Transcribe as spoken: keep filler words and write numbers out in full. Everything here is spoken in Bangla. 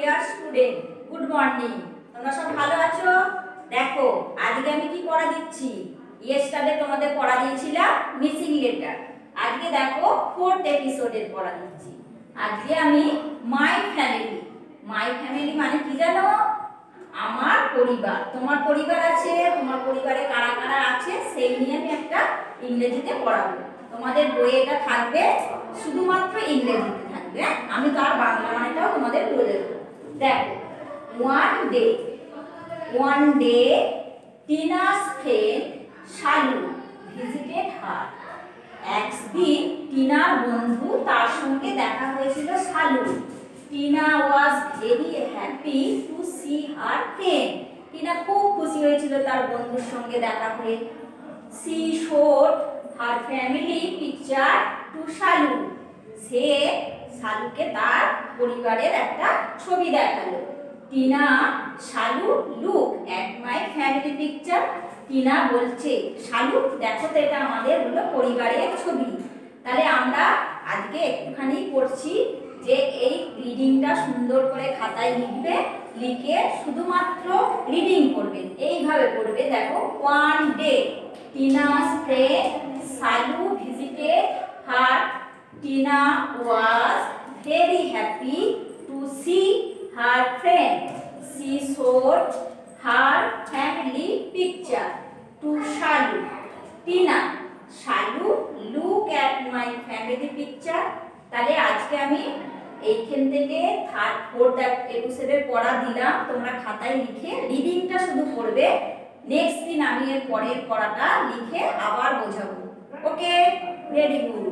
Dear student, good morning. তোমরা সব ভালো আছো? দেখো আজকে আমি কি পড়া দিচ্ছি। ইয়েস্টারডে তোমাদের পড়া দিয়েছিলাম মিসিং লেটার। আজকে দেখো ফোর্থ এপিসোডের পড়া দিচ্ছি। আজকে আমি মাই ফ্যামিলি। মাই ফ্যামিলি মানে কি জানো? আমার পরিবার। তোমার পরিবার আছে, তোমার পরিবারে কারা কারা আছে সেই নিয়ে আমি একটা ইংরেজিতে পড়াবো। তোমাদের বইয়ে এটা থাকবে, শুধুমাত্র ইংরেজিতে থাকবে। আমি তো আর বাংলা মানেটাও তোমাদের বলে দেবো। দেখো, one day one day Tina's friend Shalu visited her. একদিন টিনার বন্ধু তার সঙ্গে দেখা হয়েছিল Shalu. Tina was very happy to see her friend. Tina খুব খুশি হয়েছিল তার বন্ধুর সঙ্গে দেখা হয়ে। She showed her family picture to Shalu. সে শালুকে তার পরিবারের একটা ছবি দেখালো। Tina Shalu look at my family picture. Tina বলছে, শালু দেখো তো, এটা আমাদের হলো পরিবারের ছবি। তাহলে আমরা আজকে একটুখানি পড়ছি যে এই রিডিংটা সুন্দর করে খাতায় লিখবে, লিখে শুধুমাত্র রিডিং করবে, এইভাবে পড়বে। দেখো, one day Tina's friend Shalu visited her. Tina was very happy to see her friend. She showed her family picture to Shalu. Tina Shalu look at my family picture. তাহলে আজকে আমি এইখান থেকে থার্ড ফোর্থ এপিসোডের পড়া দিলাম। তোমরা খাতায় লিখে রিডিংটা শুধু পড়বে। নেক্সট দিন আমি এর পরের পড়াটা লিখে আবার বোঝাবো। Okay, very good.